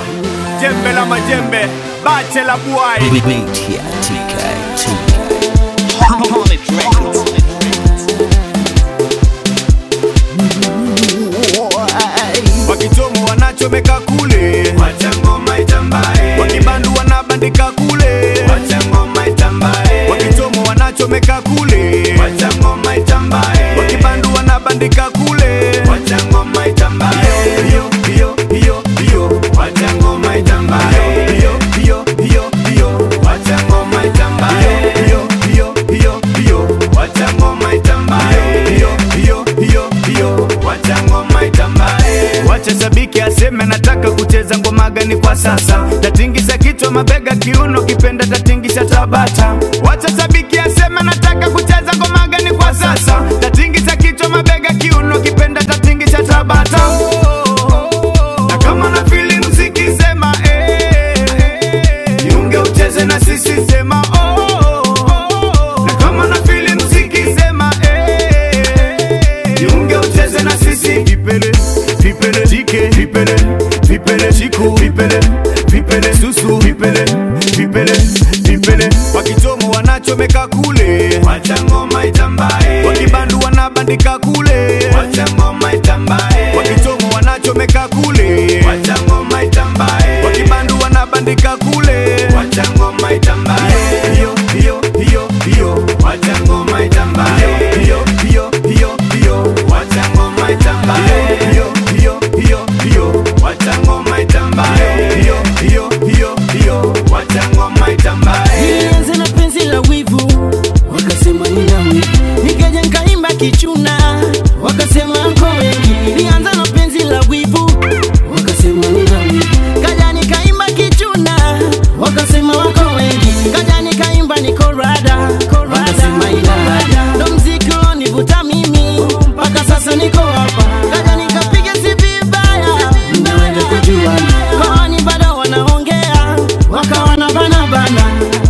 Jembe la majembe, Bachelor Boy. Beat here, TK. Wakitomo wanachomeka kule, wacha ngoma itambae. wakibandu wanabandika kule, wacha ngoma itambae. wakitomo wanachomeka kule, wacha ngoma itambae. wakibandu wanabandika kule, wacha ngoma itambae. Hiyo hiyo hiyo hiyo, wacha ngoma itambae. Hiyo hiyo hiyo hiyo, wacha ngoma itambae. Hiyo hiyo hiyo hiyo, wacha ngoma itambae. Hiyo hiyo hiyo hiyo, wacha ngoma itambae. wacha sabiki aseme nataka kucheza ngoma gani kwa sasa. Tatingisha kichwa mabega kiuno kipenda tatingisha tabata. Wacha sabiki aseme nataka kucheza ngoma gani kwa sasa. Tatingisha kichwa mabega kiuno kipenda tatingisha tabata. Na kama na feel muziki sema jiunge ucheze na sisi sema na kama na feel muziki sema jiunge ucheze na sisi. Vipele vipele tike vipele vipele chiku vipele vipele susu vipele vipele vipele. Wakitomo wanachomeka kule, wacha ngoma itambae. wakibandu wanabandika kule, wacha ngoma itambae. wakitomo wanachomeka kule, wacha ngoma itambae. wakibandu wanabandika kule, wacha ngoma itambae. Hiyo hiyo hiyo hiyo, wacha ngoma itambae. Hiyo hiyo hiyo hiyo, wacha ngoma itambae. Hiyo hiyo hiyo hiyo, wacha ngoma itambae. Hiyo hiyo hiyo hiyo, wacha ngoma itambae. Nianze na penzi la wivu, wakasema nina wivu. Nikaja nikaimba kichuna, wakasema nko wengi. Nianze na penzi la wivu, wakasema nina wivu. Kaja nikaimba kichuna, wakasema wako wengi. Kaja nikaimba niko rada, wakasema ina rada. Ndo mziki ulonivuta mimi, mpaka sasa niko hapa. Kaja nikapiga si vibaya, mnaweza kujua. Kwani bado wanaongea, wakawa na bana bana.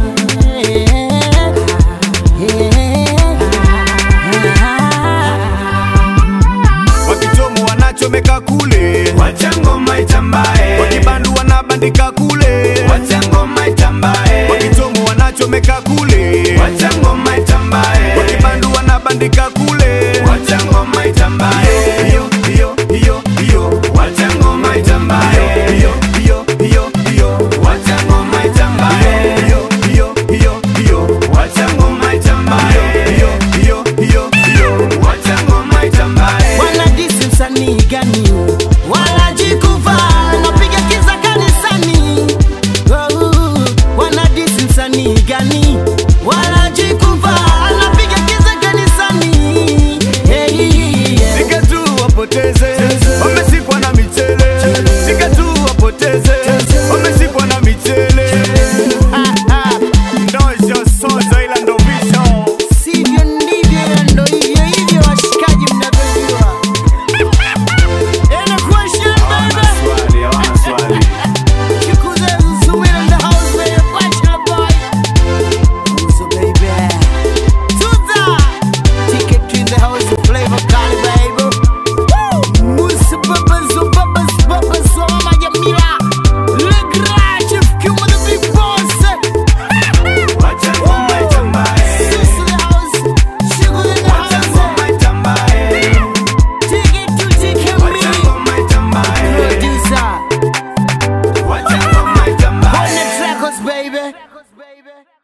wakitomo wanachomeka kule, wacha ngoma itambae. wakibandu wanabandika kule, wacha ngoma itambae. wakitomo wanachomeka kule, wacha ngoma itambae. wakibandu wanabandika kule, wacha ngoma itambae. Hiyo hiyo hiyo hiyo, wacha ngoma itambae. Hiyo hiyo hiyo hiyo, wacha ngoma itambae. Hiyo hiyo hiyo hiyo, wacha ngoma itambae. Hiyo hiyo hiyo hiyo, wacha ngoma itambae. Wanadisi msanii gani? Wanajikuva napiga kiza kanisani. Wanadisi msanii gani? Wanajikuva napiga kiza kanisani. Sika tu wapoteze, wamesikwa na michele. Sika tu wapoteze, wamesikwa na michele. Ndojo sozo ila ndo visho. Sivyo ndivyo, ndo hivyo hivyo washikaji mnavyojua. Any question, baby? Chikuze Zuwil in the house, baby. Bachelor Boy. So, baby. Tuza. Ticket to the house, Flavor Cali, baby. Woo! Musa Babas, Mama Jamila. Le Grand Chef Q with the big boss. Wacha ngoma itambae. Sus in the house. Chikuze in the Wacha house. ngoma itambae. Ticket to Ticket Wacha Me. ngoma itambae. Producer. Wacha ngoma itambae. Hornet Records, baby.